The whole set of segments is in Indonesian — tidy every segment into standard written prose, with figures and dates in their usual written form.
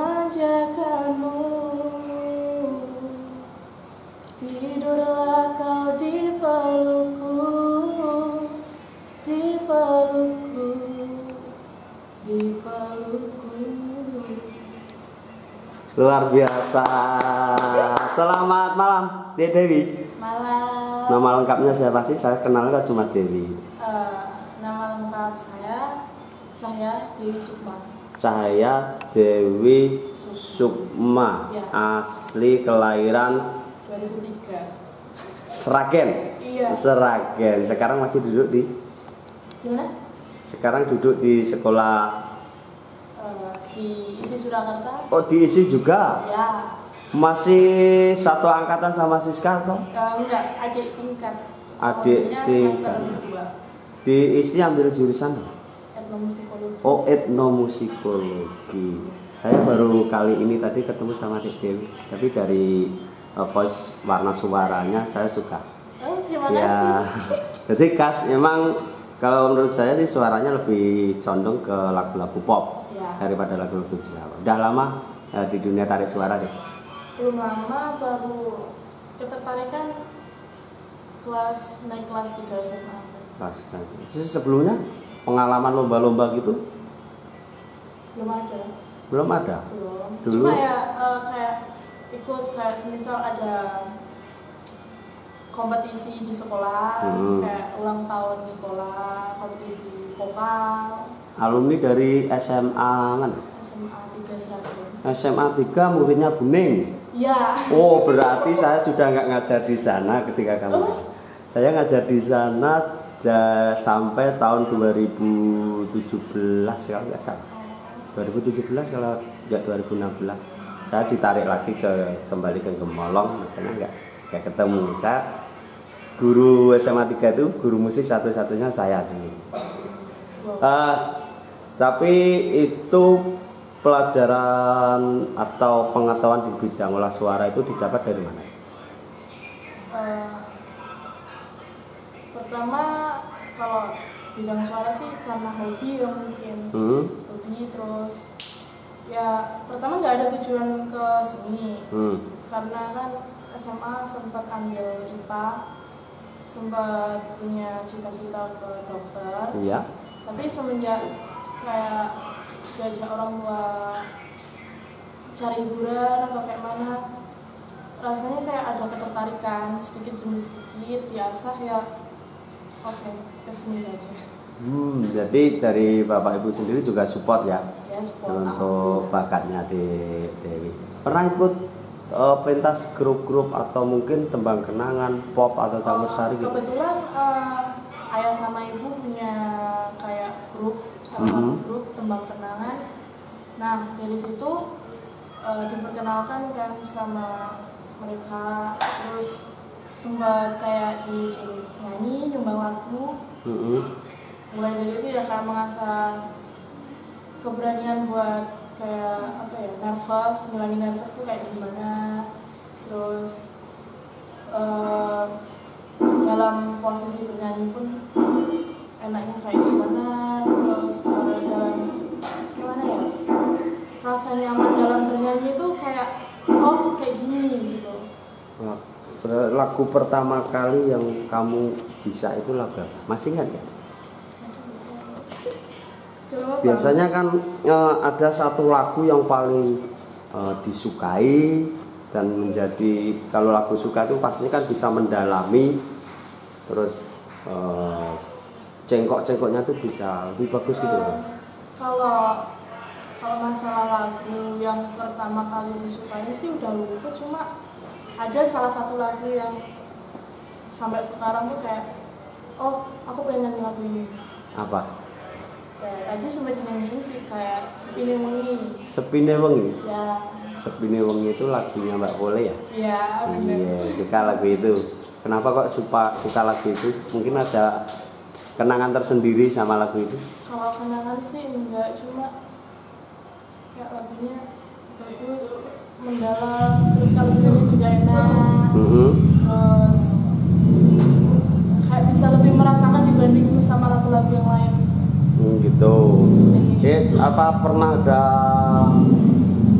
memanjakanmu. Tidurlah kau di pelukku, di pelukku, di pelukku. Luar biasa. Selamat malam, Dewi. Malam. Nama lengkapnya siapa sih? Saya kenal kok cuma Dewi. Nama lengkap saya Cahya Dewi Sukma. Cahaya Dewi Sukma. Ya. Asli kelahiran 2003. Seragen. Iya. Seragen. Sekarang masih duduk di? Gimana? Sekarang duduk di sekolah. Di ISI Surakarta. Oh, diisi juga? Ya. Masih satu angkatan sama Siska atau? Enggak, adik tingkat. Adik Awalnya tingkat. semester 2. Diisi ambil jurusan? Etnomusikologi. Oh, etnomusikologi. Saya baru kali ini tadi ketemu sama Dek Dewi, tapi dari voice warna suaranya saya suka. Oh, terima Ya, kasih. jadi khas emang kalau menurut saya sih suaranya lebih condong ke lagu-lagu pop Ya. daripada lagu-lagu Jawa. Udah lama di dunia tarik suara deh. Belum lama, baru ketertarikan naik kelas 3 SMA. Terus sebelumnya pengalaman lomba-lomba gitu Belum ada. belum ada. Belum. Dulu? Cuma ya kayak ikut kayak semisal ada kompetisi di sekolah, kayak ulang tahun sekolah, kompetisi vokal. Alumni dari SMA kan? SMA 3 Seragen. SMA 3 muridnya Buning. Iya. Oh, berarti saya sudah nggak ngajar di sana ketika kamu. Saya ngajar di sana sampai tahun 2017 kalau nggak salah. 2017 kalau nggak 2016. Saya ditarik lagi kembali ke Gemolong, makanya nggak ketemu. Saya guru SMA 3 itu guru musik satu-satunya saya dulu. Tapi itu pelajaran atau pengetahuan di bidang olah suara itu didapat dari mana? Pertama, kalau bidang suara sih karena hobi ya mungkin. Hobi, terus ya pertama nggak ada tujuan ke seni. Karena kan SMA sempat ambil IPA, sempat punya cita-cita ke dokter. Iya. Tapi semenjak kayak diajak orang tua cari hiburan atau kayak mana, rasanya kayak ada ketertarikan sedikit demi sedikit, diasah ya. Oke, kesini aja. Jadi dari Bapak Ibu sendiri juga support ya, Ya, support untuk bakatnya di Dewi. Pernah ikut pentas grup-grup atau mungkin tembang kenangan pop atau campur sari gitu? Kebetulan ayah sama ibu punya kayak grup, salah satu grup tembang kenangan. Nah, dari situ diperkenalkan kan sama mereka, terus sempat kayak disuruh nyanyi, nyumbang lagu. Mulai dari itu ya kayak mengasah keberanian buat kayak apa ya, nervous, ngilangin nervous tuh kayak gimana. Terus dalam posisi bernyanyi pun enaknya kayak gimana. Terus dalam gimana ya, rasa nyaman dalam bernyanyi itu kayak oh kayak gini gitu. Lagu pertama kali yang kamu bisa itu lagu apa? Masih ingat ya? Biasanya kan ada satu lagu yang paling disukai dan menjadi, kalau lagu suka itu pastinya kan bisa mendalami, terus cengkok-cengkoknya tuh bisa lebih bagus gitu. Kalau masalah lagu yang pertama kali disukai sih udah lupa, cuma ada salah satu lagu yang sampai sekarang tuh kayak oh aku pengen nyanyi lagu ini. Apa? Ya, tadi sempat dinyanyiin sih kayak Sepine Wengi. Sepine Wengi? Ya. Sepine Wengi itu lagunya Mbak Pole ya? Iya, benar. Iya, suka lagu itu. Kenapa kok suka lagu itu? Mungkin ada kenangan tersendiri sama lagu itu? Kalau kenangan sih enggak, cuma kayak lagunya bagus, mendalam, terus kalau dinyanyi juga enak. Terus kayak bisa lebih merasakan dibanding sama lagu-lagu yang lain. Gitu. Apa pernah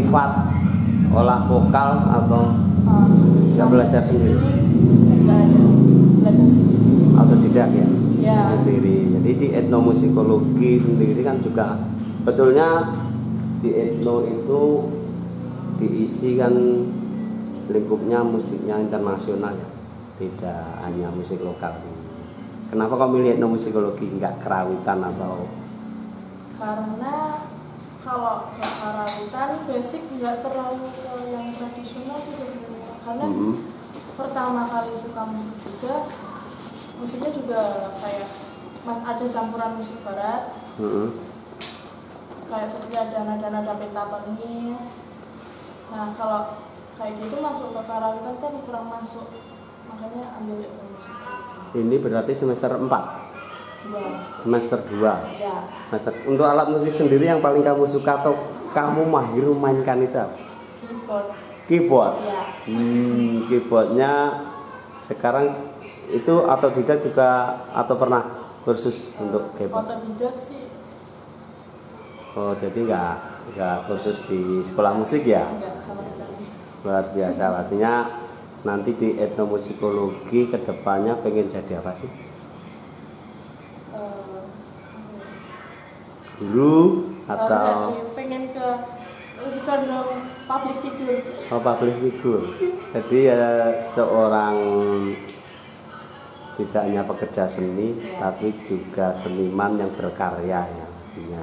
privat olah vokal atau bisa belajar sendiri? Enggak ada, belajar sendiri. Autodidak ya? Ya. Sendiri. Jadi di etnomusikologi sendiri kan juga betulnya di etno itu diisi kan lingkupnya musiknya internasional ya, tidak hanya musik lokal. Kenapa kau milih etnomusikologi nggak kerawitan atau? Karena kalau karawitan basic nggak terlalu ke yang tradisional sih sebenarnya. Karena pertama kali suka musik juga, musiknya juga kayak ada campuran musik barat. Kayak seperti ada nada-nada pentatonis. Nah kalau kayak gitu masuk ke karawitan kan kurang masuk, makanya ambil musik. Ini berarti semester 4? 2. Semester 2? Ya. Untuk alat musik sendiri yang paling kamu suka atau kamu mahir memainkan itu apa? Keyboard. Keyboard? Ya. Keyboardnya sekarang itu autodidak juga atau pernah kursus untuk keyboard? Autodidak sih. Oh, jadi nggak kursus di sekolah musik ya? Enggak sama sekali. Luar biasa, artinya nanti di etnomusikologi kedepannya pengen jadi apa sih? Guru atau? Enggak sih, pengen ke lebih condong public figure. Oh, public figure. Jadi ya seorang tidak hanya pekerja seni, tapi juga seniman yang berkarya ya. Artinya.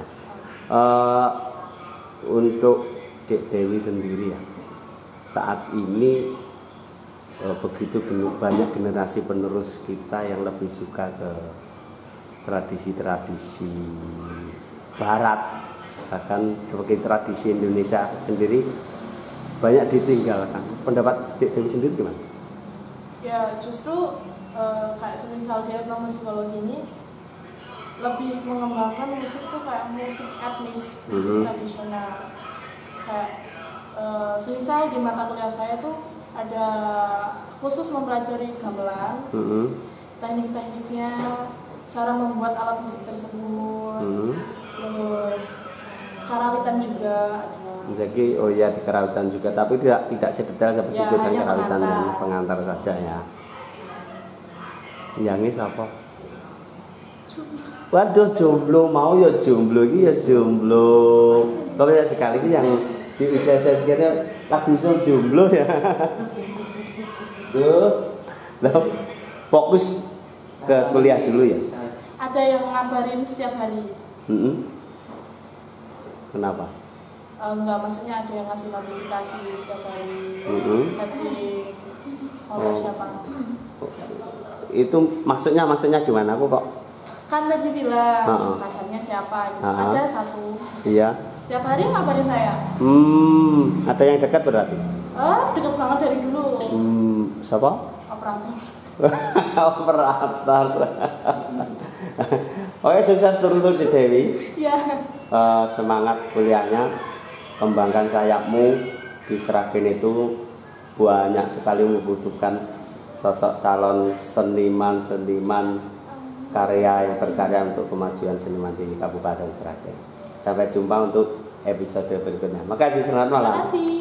Untuk Dek Dewi sendiri ya, saat ini begitu banyak generasi penerus kita yang lebih suka ke tradisi-tradisi barat, bahkan sebagai tradisi Indonesia sendiri banyak ditinggalkan. Pendapat Dek Dewi sendiri gimana? Ya justru kayak semisal di etnomusikologi ini lebih mengembangkan musik tuh kayak musik etnis, musik tradisional. Kayak semisal di mata kuliah saya tuh ada khusus mempelajari gamelan, teknik-tekniknya, cara membuat alat musik tersebut, terus karawitan juga ada. Jadi oh ya di karawitan juga, tapi tidak sedetail seperti Ya, jurusan hanya karawitan pengantar. yang pengantar saja ya. Yang ini siapa? Waduh, jomblo, mau ya jomblo iki ya jomblo. Kalau ya sekali ini yang di usia saya sekian lagu iso jomblo ya. Loh, fokus ke kuliah dulu ya. Ada yang ngabarin setiap hari. Kenapa? Enggak, maksudnya ada yang ngasih notifikasi setiap hari, chatting, mau siapa. Itu maksudnya gimana? Aku kok Kan tadi bilang pacarnya siapa gitu. Ada satu. Iya. Setiap hari ngabarin saya. Ada yang dekat berarti? Dekat banget dari dulu. Siapa? Operator. Operator. Oke, sukses terus di Dewi. Iya. Semangat kuliahnya, kembangkan sayapmu. Di Sragen itu banyak sekali membutuhkan sosok calon seniman karya yang berkarya untuk kemajuan seniman di Kabupaten Sragen. Sampai jumpa untuk episode berikutnya. Makasih, selamat malam. Terima kasih.